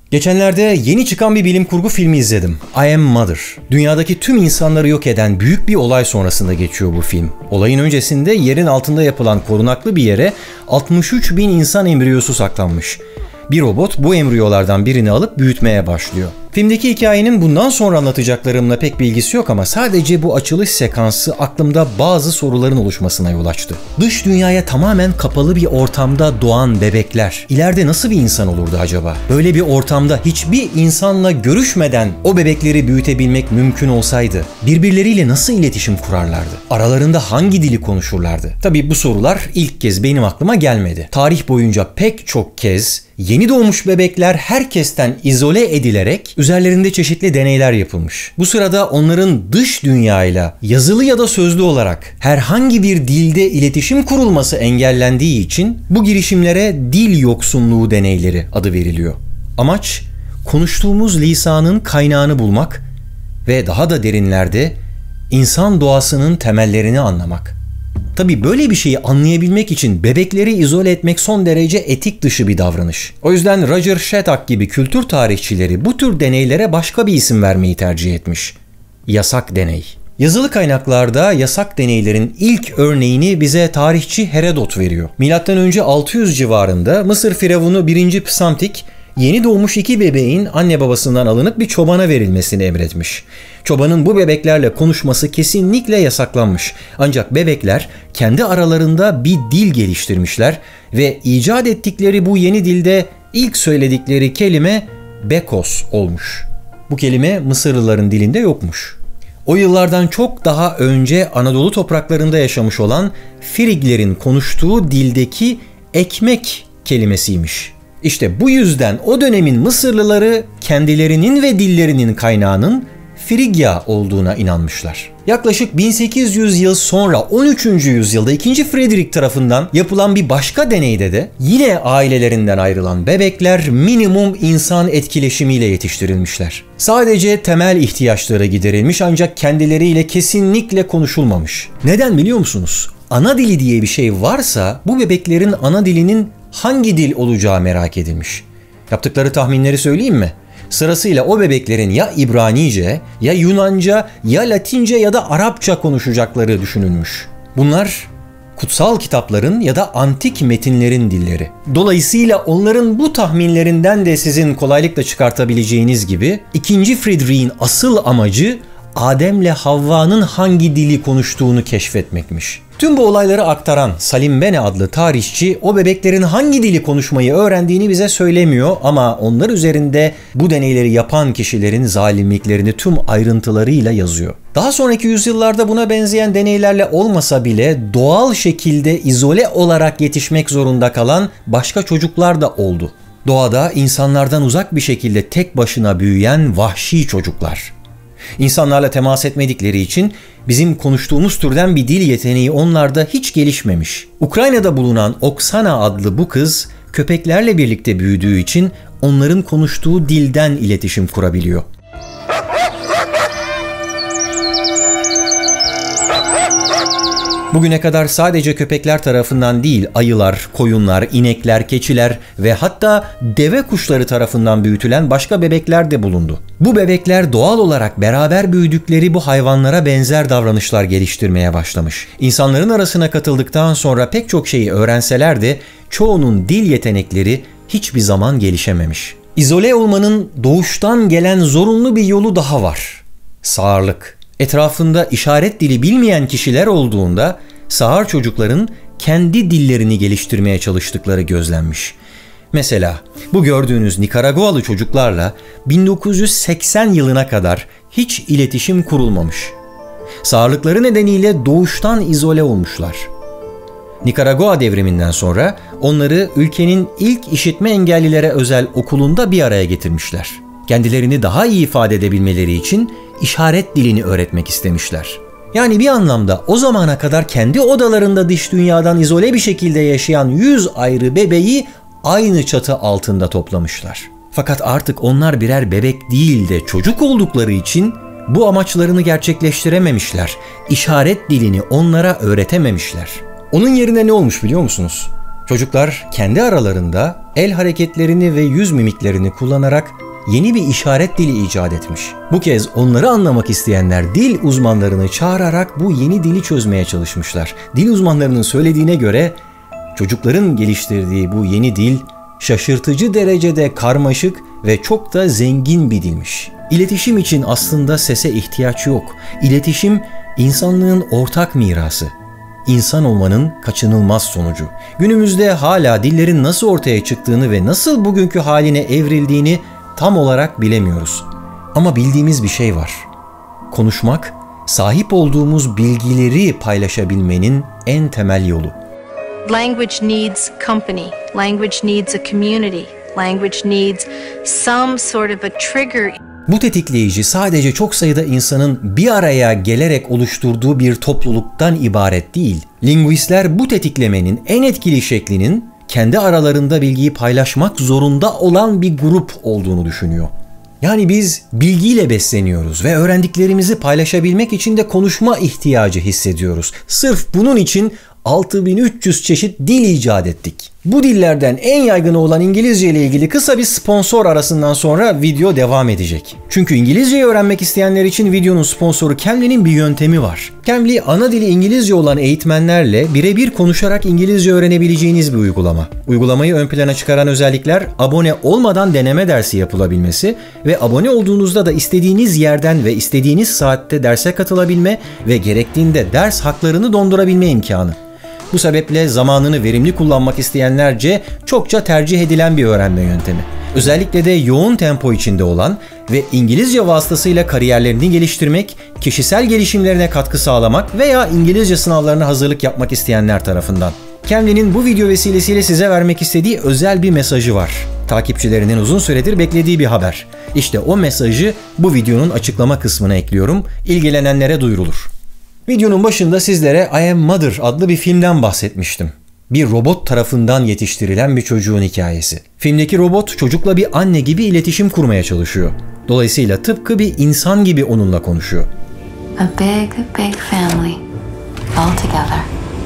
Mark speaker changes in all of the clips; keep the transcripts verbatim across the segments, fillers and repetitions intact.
Speaker 1: Geçenlerde yeni çıkan bir bilim kurgu filmi izledim. I Am Mother. Dünyadaki tüm insanları yok eden büyük bir olay sonrasında geçiyor bu film. Olayın öncesinde yerin altında yapılan korunaklı bir yere altmış üç bin insan embriyosu saklanmış. Bir robot bu embriyolardan birini alıp büyütmeye başlıyor. Filmdeki hikayenin bundan sonra anlatacaklarımla pek bilgisi yok ama sadece bu açılış sekansı aklımda bazı soruların oluşmasına yol açtı. Dış dünyaya tamamen kapalı bir ortamda doğan bebekler ileride nasıl bir insan olurdu acaba? Böyle bir ortamda hiçbir insanla görüşmeden o bebekleri büyütebilmek mümkün olsaydı birbirleriyle nasıl iletişim kurarlardı? Aralarında hangi dili konuşurlardı? Tabii bu sorular ilk kez benim aklıma gelmedi. Tarih boyunca pek çok kez yeni doğmuş bebekler herkesten izole edilerek üzerlerinde çeşitli deneyler yapılmış. Bu sırada onların dış dünyayla yazılı ya da sözlü olarak herhangi bir dilde iletişim kurulması engellendiği için bu girişimlere dil yoksunluğu deneyleri adı veriliyor. Amaç konuştuğumuz lisanın kaynağını bulmak ve daha da derinlerde insan doğasının temellerini anlamak. Tabii böyle bir şeyi anlayabilmek için bebekleri izole etmek son derece etik dışı bir davranış. O yüzden Roger Shattuck gibi kültür tarihçileri bu tür deneylere başka bir isim vermeyi tercih etmiş. Yasak deney. Yazılı kaynaklarda yasak deneylerin ilk örneğini bize tarihçi Herodot veriyor. Milattan önce altı yüz civarında Mısır firavunu birinci Psamtik yeni doğmuş iki bebeğin anne babasından alınıp bir çobana verilmesini emretmiş. Çobanın bu bebeklerle konuşması kesinlikle yasaklanmış. Ancak bebekler kendi aralarında bir dil geliştirmişler ve icat ettikleri bu yeni dilde ilk söyledikleri kelime Bekos olmuş. Bu kelime Mısırlıların dilinde yokmuş. O yıllardan çok daha önce Anadolu topraklarında yaşamış olan Friglerin konuştuğu dildeki ekmek kelimesiymiş. İşte bu yüzden o dönemin Mısırlıları kendilerinin ve dillerinin kaynağının Frigya olduğuna inanmışlar. Yaklaşık bin sekiz yüz yıl sonra on üçüncü yüzyılda ikinci Frederick tarafından yapılan bir başka deneyde de yine ailelerinden ayrılan bebekler minimum insan etkileşimiyle yetiştirilmişler. Sadece temel ihtiyaçları giderilmiş ancak kendileriyle kesinlikle konuşulmamış. Neden biliyor musunuz? Ana dili diye bir şey varsa bu bebeklerin ana dilinin hangi dil olacağı merak edilmiş. Yaptıkları tahminleri söyleyeyim mi? Sırasıyla o bebeklerin ya İbranice, ya Yunanca, ya Latince ya da Arapça konuşacakları düşünülmüş. Bunlar kutsal kitapların ya da antik metinlerin dilleri. Dolayısıyla onların bu tahminlerinden de sizin kolaylıkla çıkartabileceğiniz gibi ikinci Friedrich'in asıl amacı Adem'le Havva'nın hangi dili konuştuğunu keşfetmekmiş. Tüm bu olayları aktaran Salim Bene adlı tarihçi o bebeklerin hangi dili konuşmayı öğrendiğini bize söylemiyor ama onlar üzerinde bu deneyleri yapan kişilerin zalimliklerini tüm ayrıntılarıyla yazıyor. Daha sonraki yüzyıllarda buna benzeyen deneylerle olmasa bile doğal şekilde izole olarak yetişmek zorunda kalan başka çocuklar da oldu. Doğada insanlardan uzak bir şekilde tek başına büyüyen vahşi çocuklar. İnsanlarla temas etmedikleri için bizim konuştuğumuz türden bir dil yeteneği onlarda hiç gelişmemiş. Ukrayna'da bulunan Oksana adlı bu kız köpeklerle birlikte büyüdüğü için onların konuştuğu dilden iletişim kurabiliyor. Bugüne kadar sadece köpekler tarafından değil, ayılar, koyunlar, inekler, keçiler ve hatta deve kuşları tarafından büyütülen başka bebekler de bulundu. Bu bebekler doğal olarak beraber büyüdükleri bu hayvanlara benzer davranışlar geliştirmeye başlamış. İnsanların arasına katıldıktan sonra pek çok şeyi öğrenseler de çoğunun dil yetenekleri hiçbir zaman gelişememiş. İzole olmanın doğuştan gelen zorunlu bir yolu daha var. Sağırlık. Etrafında işaret dili bilmeyen kişiler olduğunda sağır çocukların kendi dillerini geliştirmeye çalıştıkları gözlenmiş. Mesela bu gördüğünüz Nikaragualı çocuklarla bin dokuz yüz seksen yılına kadar hiç iletişim kurulmamış. Sağırlıkları nedeniyle doğuştan izole olmuşlar. Nikaragua devriminden sonra onları ülkenin ilk işitme engellilere özel okulunda bir araya getirmişler. Kendilerini daha iyi ifade edebilmeleri için işaret dilini öğretmek istemişler. Yani bir anlamda o zamana kadar kendi odalarında dış dünyadan izole bir şekilde yaşayan yüz ayrı bebeği aynı çatı altında toplamışlar. Fakat artık onlar birer bebek değil de çocuk oldukları için bu amaçlarını gerçekleştirememişler. İşaret dilini onlara öğretememişler. Onun yerine ne olmuş biliyor musunuz? Çocuklar kendi aralarında el hareketlerini ve yüz mimiklerini kullanarak yeni bir işaret dili icat etmiş. Bu kez onları anlamak isteyenler dil uzmanlarını çağırarak bu yeni dili çözmeye çalışmışlar. Dil uzmanlarının söylediğine göre çocukların geliştirdiği bu yeni dil şaşırtıcı derecede karmaşık ve çok da zengin bir dilmiş. İletişim için aslında sese ihtiyaç yok. İletişim insanlığın ortak mirası. İnsan olmanın kaçınılmaz sonucu. Günümüzde hala dillerin nasıl ortaya çıktığını ve nasıl bugünkü haline evrildiğini tam olarak bilemiyoruz. Ama bildiğimiz bir şey var. Konuşmak, sahip olduğumuz bilgileri paylaşabilmenin en temel yolu.
Speaker 2: Language needs company. Language needs a community. Language needs some sort of a trigger.
Speaker 1: Bu tetikleyici sadece çok sayıda insanın bir araya gelerek oluşturduğu bir topluluktan ibaret değil. Lingüistler bu tetiklemenin en etkili şeklinin kendi aralarında bilgiyi paylaşmak zorunda olan bir grup olduğunu düşünüyor. Yani biz bilgiyle besleniyoruz ve öğrendiklerimizi paylaşabilmek için de konuşma ihtiyacı hissediyoruz. Sırf bunun için altı bin üç yüz çeşit dil icat ettik. Bu dillerden en yaygını olan İngilizce ile ilgili kısa bir sponsor arasından sonra video devam edecek. Çünkü İngilizceyi öğrenmek isteyenler için videonun sponsoru Cambly'nin bir yöntemi var. Cambly, ana dili İngilizce olan eğitmenlerle birebir konuşarak İngilizce öğrenebileceğiniz bir uygulama. Uygulamayı ön plana çıkaran özellikler abone olmadan deneme dersi yapılabilmesi ve abone olduğunuzda da istediğiniz yerden ve istediğiniz saatte derse katılabilme ve gerektiğinde ders haklarını dondurabilme imkanı. Bu sebeple zamanını verimli kullanmak isteyenlerce çokça tercih edilen bir öğrenme yöntemi. Özellikle de yoğun tempo içinde olan ve İngilizce vasıtasıyla kariyerlerini geliştirmek, kişisel gelişimlerine katkı sağlamak veya İngilizce sınavlarına hazırlık yapmak isteyenler tarafından. Cambly'nin bu video vesilesiyle size vermek istediği özel bir mesajı var. Takipçilerinin uzun süredir beklediği bir haber. İşte o mesajı bu videonun açıklama kısmına ekliyorum. İlgilenenlere duyurulur. Videonun başında sizlere I Am Mother adlı bir filmden bahsetmiştim. Bir robot tarafından yetiştirilen bir çocuğun hikayesi. Filmdeki robot çocukla bir anne gibi iletişim kurmaya çalışıyor. Dolayısıyla tıpkı bir insan gibi onunla konuşuyor.
Speaker 3: A big, big family, all together.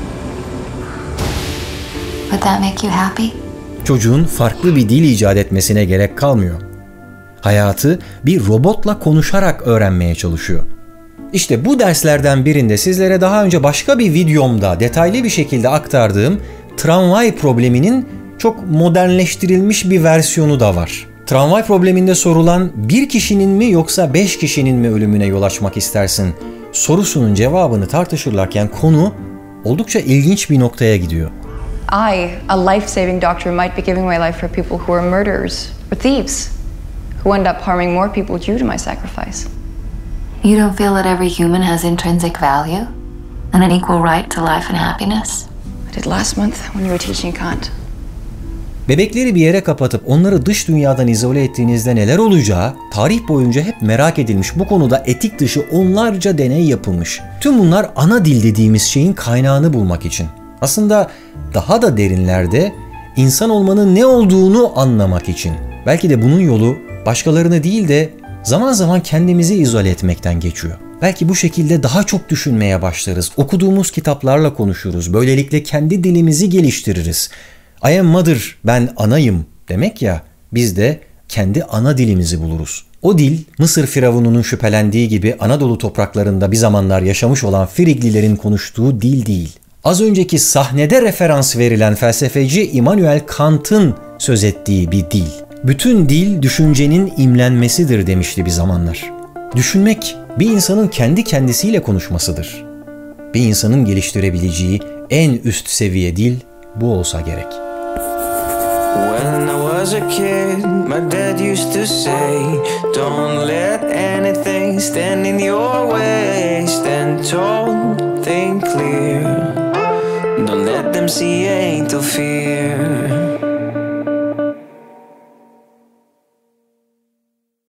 Speaker 3: Would that make you happy?
Speaker 1: Çocuğun farklı bir dil icat etmesine gerek kalmıyor. Hayatı bir robotla konuşarak öğrenmeye çalışıyor. İşte bu derslerden birinde sizlere daha önce başka bir videomda detaylı bir şekilde aktardığım tramvay probleminin çok modernleştirilmiş bir versiyonu da var. Tramvay probleminde sorulan bir kişinin mi yoksa beş kişinin mi ölümüne yol açmak istersin sorusunun cevabını tartışırlarken konu oldukça ilginç bir noktaya gidiyor.
Speaker 4: I, a life-saving doctor, might be giving my life for people who are murderers or thieves, who end up harming more people due to my sacrifice.
Speaker 3: You don't feel that every human has intrinsic value and an equal right to life and happiness?
Speaker 4: I did last month when you were teaching Kant.
Speaker 1: Bebekleri bir yere kapatıp onları dış dünyadan izole ettiğinizde neler olacağı tarih boyunca hep merak edilmiş. Bu konuda etik dışı onlarca deney yapılmış. Tüm bunlar ana dil dediğimiz şeyin kaynağını bulmak için. Aslında daha da derinlerde insan olmanın ne olduğunu anlamak için. Belki de bunun yolu başkalarını değil de zaman zaman kendimizi izole etmekten geçiyor. Belki bu şekilde daha çok düşünmeye başlarız. Okuduğumuz kitaplarla konuşuruz. Böylelikle kendi dilimizi geliştiririz. I am mother, ben anayım demek ya, biz de kendi ana dilimizi buluruz. O dil, Mısır firavununun şüphelendiği gibi Anadolu topraklarında bir zamanlar yaşamış olan Friglilerin konuştuğu dil değil. Az önceki sahnede referans verilen felsefeci Immanuel Kant'ın söz ettiği bir dil. Bütün dil düşüncenin imlenmesidir demişti bir zamanlar. Düşünmek bir insanın kendi kendisiyle konuşmasıdır. Bir insanın geliştirebileceği en üst seviye dil bu olsa gerek.
Speaker 5: When I was a kid, my dad used to say, don't let anything stand in your way. Stand tall, think clear. Don't let them see you ain't no fear.